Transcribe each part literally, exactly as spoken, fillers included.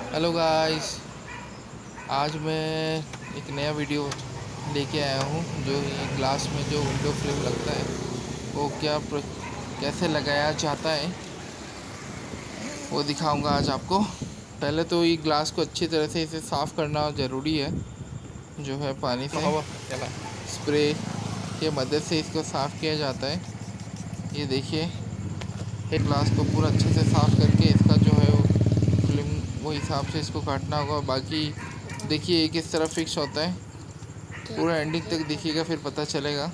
Hello guys, आज मैं एक नया वीडियो लेके आया हूँ। जो ये ग्लास में जो विंडो फ्रेम लगता है वो क्या कैसे लगाया जाता है वो दिखाऊंगा आज आपको। पहले तो ये ग्लास को अच्छी तरह से इसे साफ़ करना ज़रूरी है, जो है पानी से स्प्रे के मदद से इसको साफ़ किया जाता है। ये देखिए, एक ग्लास को पूरा अच्छे से साफ़ करके इसका जो है वो फिल्म वो हिसाब से इसको काटना होगा। बाकी देखिए ये किस तरह फिक्स होता है, पूरा एंडिंग तक देखिएगा फिर पता चलेगा।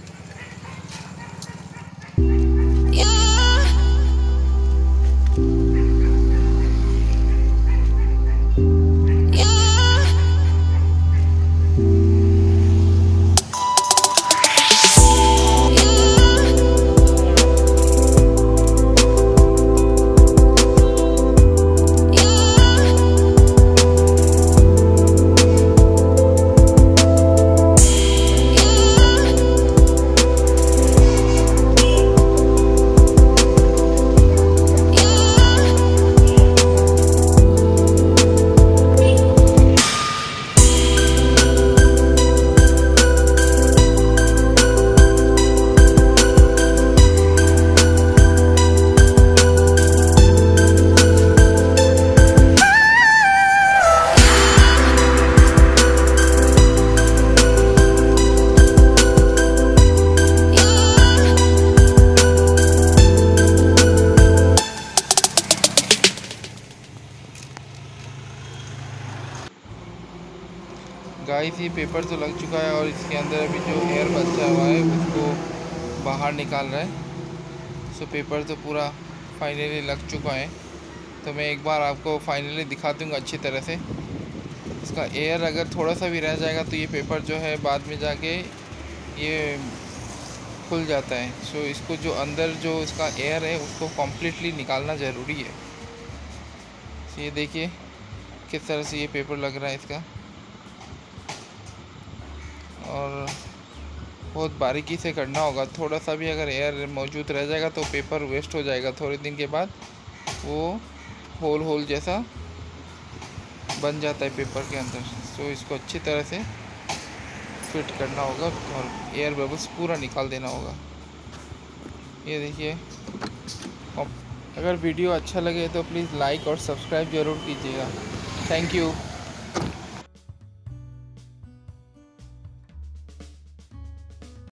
गाइस, ये पेपर तो लग चुका है और इसके अंदर अभी जो एयर बचा हुआ है उसको बाहर निकाल रहा है। सो पेपर तो पूरा फाइनली लग चुका है। तो मैं एक बार आपको फाइनली दिखा दूँगा अच्छी तरह से। इसका एयर अगर थोड़ा सा भी रह जाएगा तो ये पेपर जो है बाद में जाके ये खुल जाता है। सो इसको जो अंदर जो इसका एयर है उसको कम्प्लीटली निकालना ज़रूरी है। ये देखिए किस तरह से ये पेपर लग रहा है इसका, और बहुत बारीकी से करना होगा। थोड़ा सा भी अगर एयर मौजूद रह जाएगा तो पेपर वेस्ट हो जाएगा। थोड़े दिन के बाद वो होल होल जैसा बन जाता है पेपर के अंदर। तो इसको अच्छी तरह से फिट करना होगा और एयर बबल्स पूरा निकाल देना होगा। ये देखिए, अगर वीडियो अच्छा लगे तो प्लीज़ लाइक और सब्सक्राइब ज़रूर कीजिएगा। Thank you.